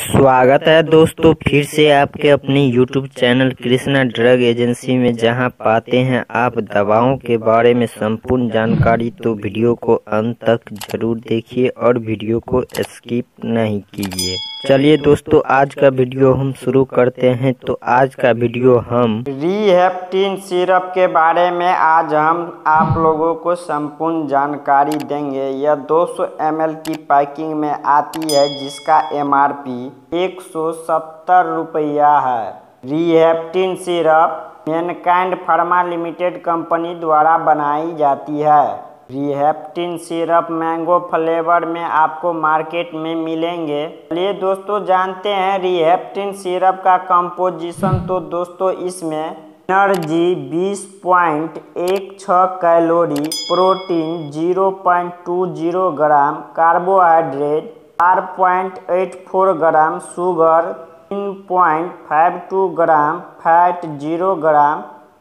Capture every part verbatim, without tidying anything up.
स्वागत है दोस्तों फिर से आपके अपने YouTube channel Krishna drug agency में, जहां पाते हैं आप दवाओं के बारे में संपूर्ण जानकारी। तो वीडियो को अंत तक जरूर देखिए और वीडियो को स्किप नहीं कीजिए। चलिए दोस्तों, आज का वीडियो हम शुरू करते हैं। तो आज का वीडियो हम रिहेप्टिन सिरप के बारे में आज हम आप लोगों को संपूर्ण जानकारी देंगे। यह दो सौ एम एल की पैकिंग में आती है, जिसका एम आर पी एक सौ सत्तर रुपया है। रिहेप्टिन syrup Mankind pharma limited company द्वारा बनाई जाती है। रिहेप्टिन सिरप मैंगो फ्लेवर में आपको मार्केट में मिलेंगे। चलिए दोस्तों जानते हैं रिहेप्टिन सिरप का कंपोजिशन। तो दोस्तों इसमें एनर्जी बीस पॉइंट एक छह कैलोरी, प्रोटीन ज़ीरो पॉइंट दो ज़ीरो ग्राम, कार्बोहाइड्रेट चार पॉइंट आठ चार ग्राम, शुगर तीन पॉइंट पाँच दो gram, fat zero gram,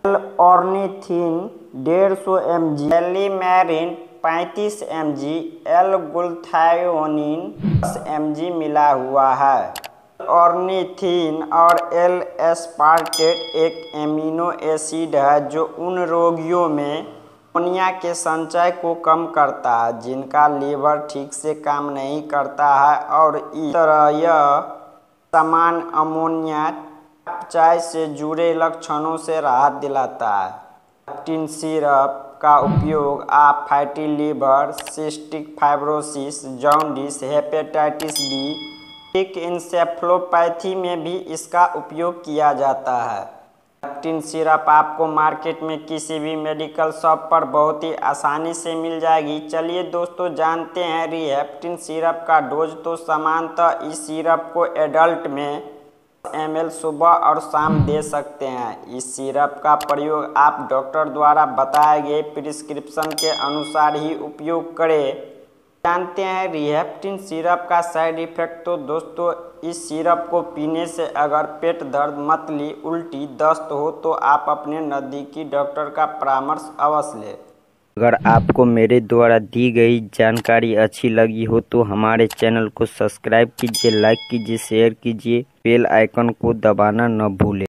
ornithine डेढ़ सौ एम जी, एलिमेरिन पैंतीस एम जी, एल गुल्थायोनिन दस एम जी मिला हुआ है। ऑर्निथिन और एल एस्पार्टेट एक एमिनो एसिड है जो उन रोगियों में अमोनिया के संचय को कम करता है जिनका लीवर ठीक से काम नहीं करता है, और इस तरह यह समान अमोनिया अपचाय से जुड़े लक्षणों से राहत दिलाता है। रिहेप्टिन सिरप का उपयोग आप fatty liver, cystic fibrosis, jaundice, hepatitis B, टिक इंसेफ्लोपैथी में भी इसका उपयोग किया जाता है। रिहेप्टिन सिरप आपको मार्केट में किसी भी मेडिकल शॉप पर बहुत ही आसानी से मिल जाएगी। चलिए दोस्तों जानते हैं रिहेप्टिन सिरप का डोज। तो सामान्यतः इस सिरप को एडल्ट में एम एल सुबह और शाम दे सकते हैं। इस सिरप का प्रयोग आप डॉक्टर द्वारा बताए गए प्रिस्क्रिप्शन के अनुसार ही उपयोग करें। जानते हैं रिहेप्टिन सिरप का साइड इफेक्ट। तो दोस्तों इस सिरप को पीने से अगर पेट दर्द, मतली, उल्टी, दस्त हो तो आप अपने नज़दीकी डॉक्टर का परामर्श अवश्य लें। अगर आपको मेरे द्वारा दी गई जानकारी अच्छी लगी हो तो हमारे चैनल को सब्सक्राइब कीजिए, लाइक कीजिए, शेयर कीजिए, बेल आइकन को दबाना न भूलें।